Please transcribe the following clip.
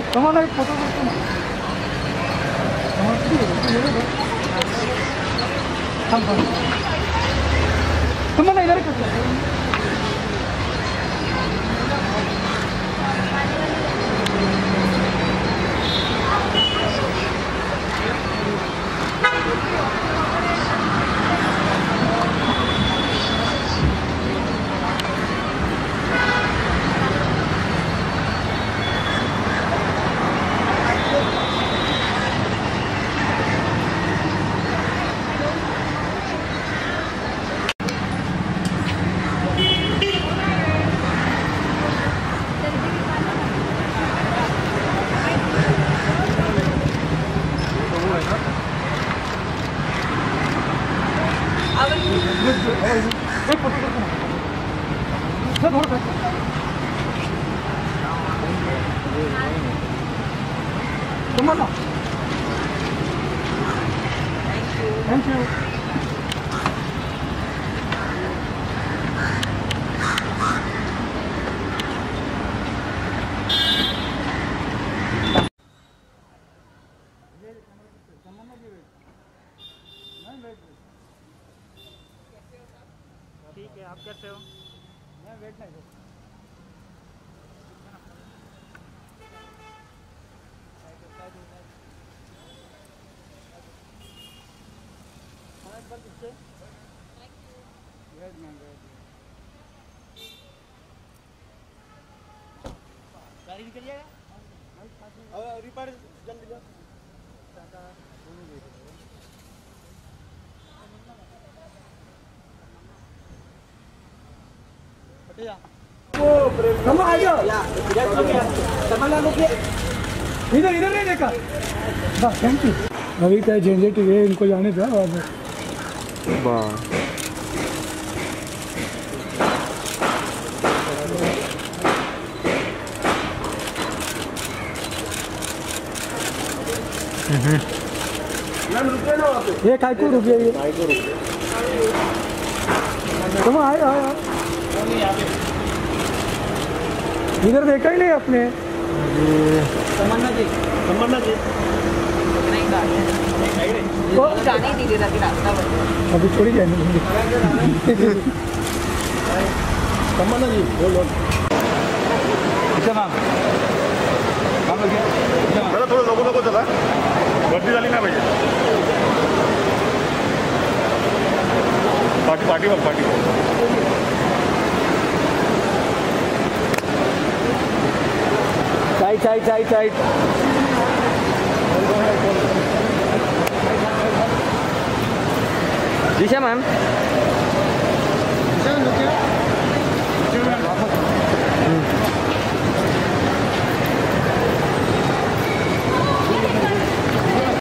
तमन्ना एक फोटो करते ना तमन्ना इधर कर Thank you. ठीक है, आप कैसे हो? मैं वेट नहीं करता। गाड़ी निकल जाएगा? रिपेयर जल्दी जाओ। इधर इधर नहीं देखा। Thank you. अभी क्या झंझट है, इनको जाने था बाद में। ये काय को रुपये ये तुम आए आए इधर देखा ही नहीं आपने। तमन्ना जी वो जाने नहीं दे रहा कि रास्ता बंद है। अभी थोड़ी जाने देंगे। तमन्ना जी बोलो। अच्छा नाम जरा थोडं नको नको चला, गर्दी झाली नाही पाहिजे. पाठीवर साइड दिशा मैम। दिशा